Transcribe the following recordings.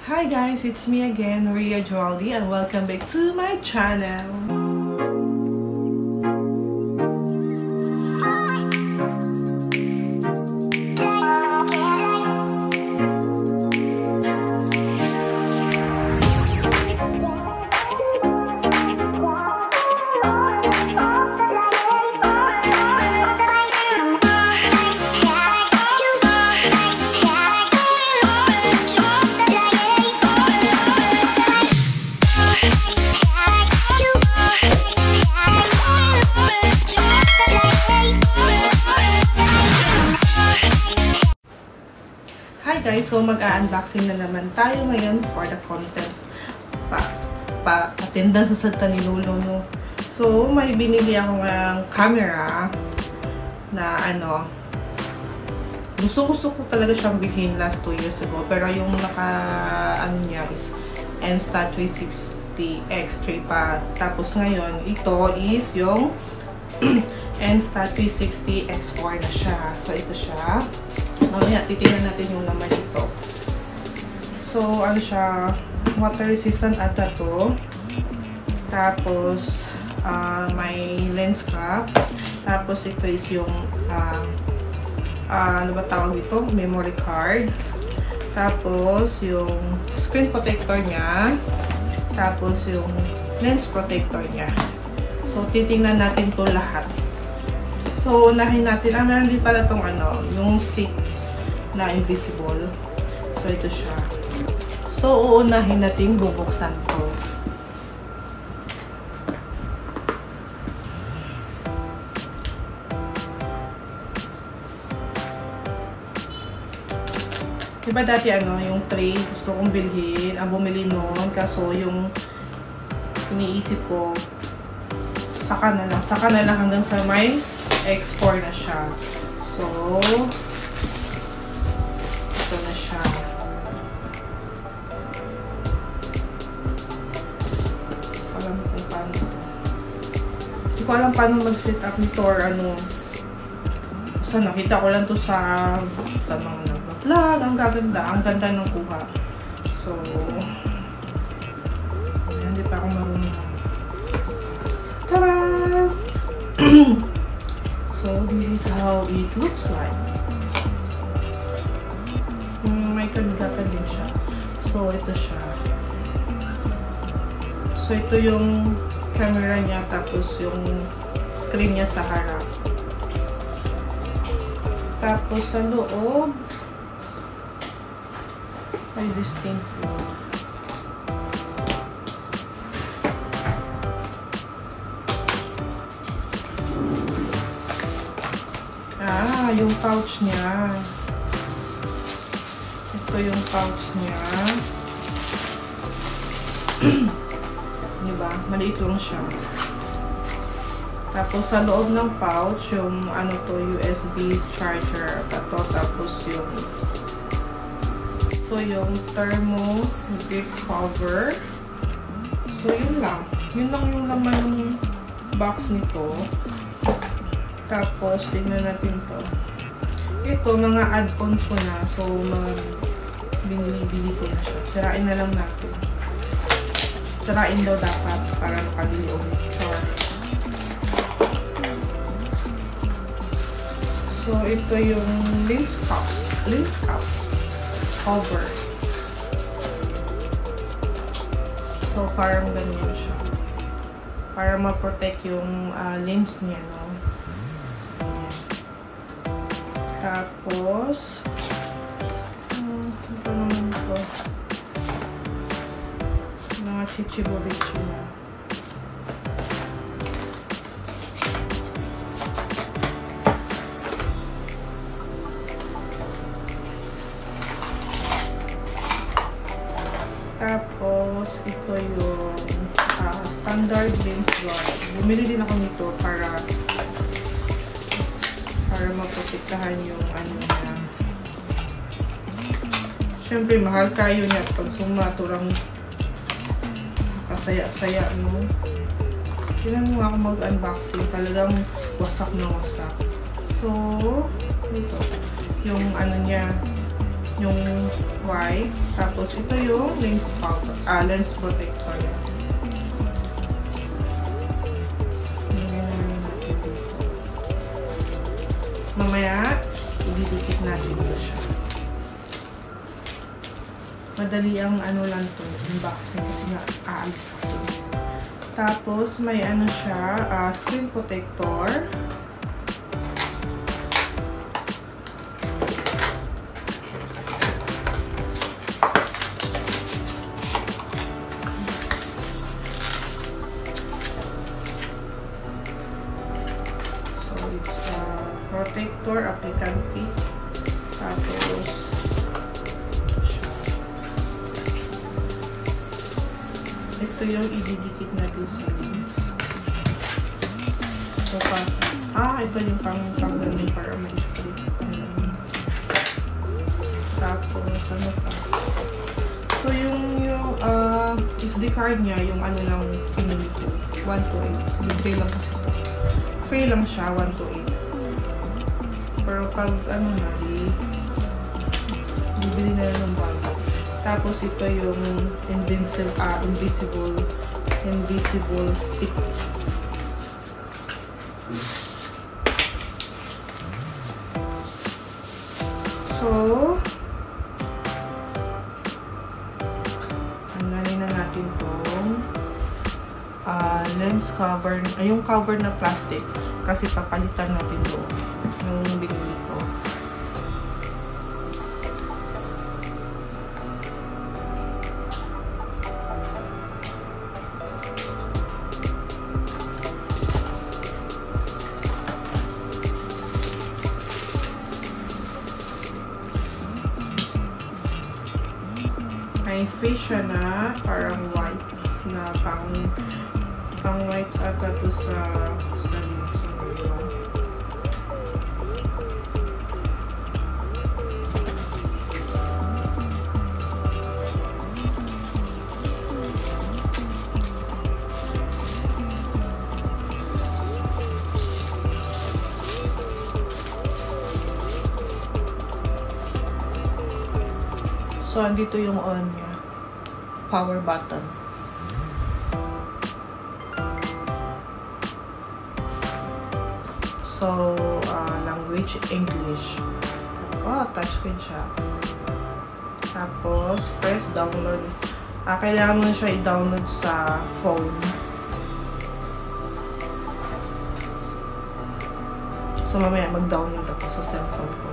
Hi guys, it's me again, Ria Joaldi, and welcome back to my channel. Hi guys, so mag-unboxing na naman tayo ngayon for the content attendance sa Santa ni Lolo, no? So may binili ako ng camera na gusto ko talaga siyang bilhin last 2 years ago, pero yung niya is Insta360 X3 pa. Tapos ngayon ito is yung Insta360 X4 na siya. So ito siya. Mamaya titingnan natin yung naman ito. So ano siya, water resistant ata to. Tapos may lens cap. Tapos ito is yung ano ba tawag dito? Memory card. Tapos yung screen protector niya. Tapos yung lens protector niya. So titingnan natin to lahat. So unahin natin, meron din pala tong yung stick na invisible. So ito siya. So uunahin natin bubuksan to. Diba dati yung tray gusto kong bilhin, bumili noon, kaso yung iniisip ko saka na lang hanggang sa may X4 na siya. So ito na siya. Hindi ko alam paano mag-set up nito or basta nakita ko lang to sa mga nag-vlog. Ang ganda ng kuha. So hindi pa ako marunong. Tada! So this is how it looks like. May kabigatan din siya. So ito siya. So ito yung camera niya, tapos yung screen niya sa harap. Tapos sa loob ay distinct food. Yung pouch niya. Ito yung pouch niya. Diba? Maliit lang siya. Tapos sa loob ng pouch, yung USB charger. Ito, tapos yung yung thermo grip cover. So yun lang. Yun lang yung laman ng box nito. Tapos tingnan natin to. Ito, mga add-ons ko na. So, binili ko na siya. Sirain na lang natin. Sirain daw dapat para makabili ulit. Char. So, ito yung lens cap cover. So, parang ganyan siya. Para ma-protect yung lens niya, no? Tapos, ito naman ito. Mga chichibo-bichi na. Tapos, ito yung standard lens guard. Bumili din ako nito para maprotektahan yung niya. Siyempre, mahal kayo niya pag sumaturang kasaya-saya, no? Tignan mo ako mag-unboxing. Talagang wasak na wasak. So, ito. Yung niya, yung white. Tapos ito yung lens protector niya. Mamaya, ididikit natin ito siya. Madali ang ano lang to, unboxing kasi nga aalis ako. Tapos may ano siya, screen protector. So it's protector applicant kit. Tapos ito yung ididikit natin sa lens. So, ito yung pang-ganun para ma-strip. Tapos, ano pa? So, yung SD card niya, yung ano lang pinili ko. 128. Libre lang kasi ito. Free lang siya, 128. Pero pag, ano na, bibili na lang ng bago. Tapos ito yung invisible stick. So, tanggalin na natin tong lens cover, yung cover na plastic kasi papalitan natin doon yung binili ko. May free siya na parang wipes na pang wipes ata to sa lens. So, andito yung on niya. Power button. So, language, English. Touchscreen siya. Tapos, press download. Kailangan mo siya i-download sa phone. So, mamaya mag-download ako sa cellphone ko.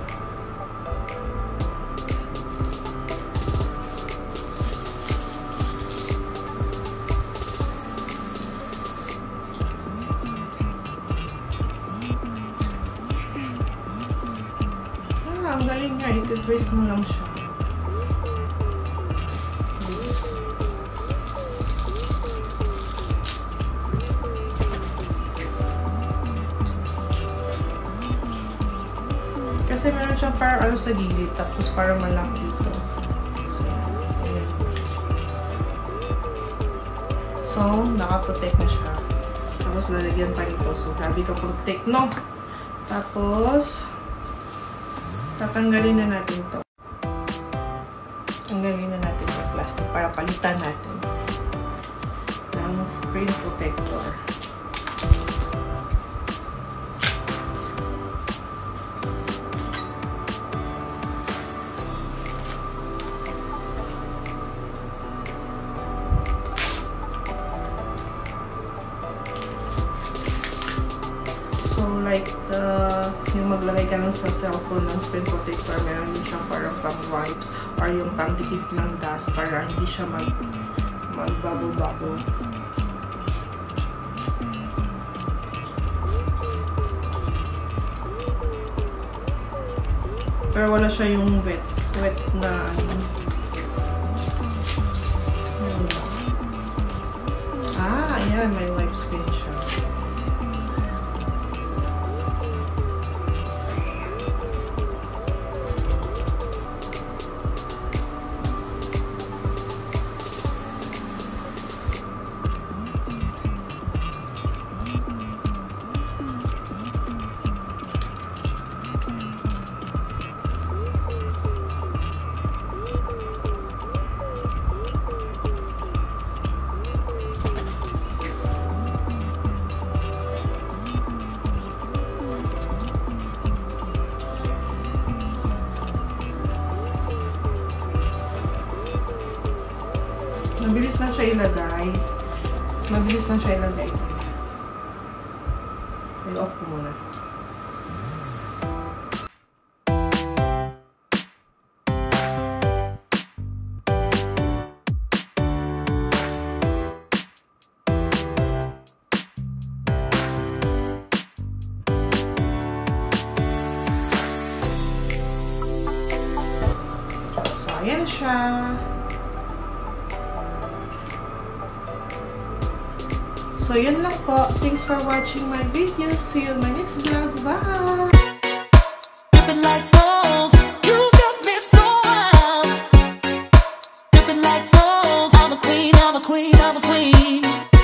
Ang galing nga, iti-twist mo lang siya. Kasi meron siya parang ano sa gilid, tapos parang malaki dito. So, nakaprotect na siya. Tapos lalagyan pa ito. So, grabe ka protect, no? Tapos, tatanggalin na natin to. Tanggalin na natin yung plastic para palitan natin ng screen protector. Like yung maglagay ka lang sa cellphone ng screen protector, meron din siyang parang pang wipes or yung pang dikit ng dust para hindi siya mag-bubble. Pero wala siya yung wet na ano. Ayan, may wipe screen siya. Mabilis lang siya ilagay. Mabilis lang siya ilagay. I-off ko muna. So, ayan na siya. So, yun lang po. Thanks for watching my video. See you in my next vlog. Bye! Like gold, you got me so wild. Dripping like gold, I'm a queen, I'm a queen, I'm a queen.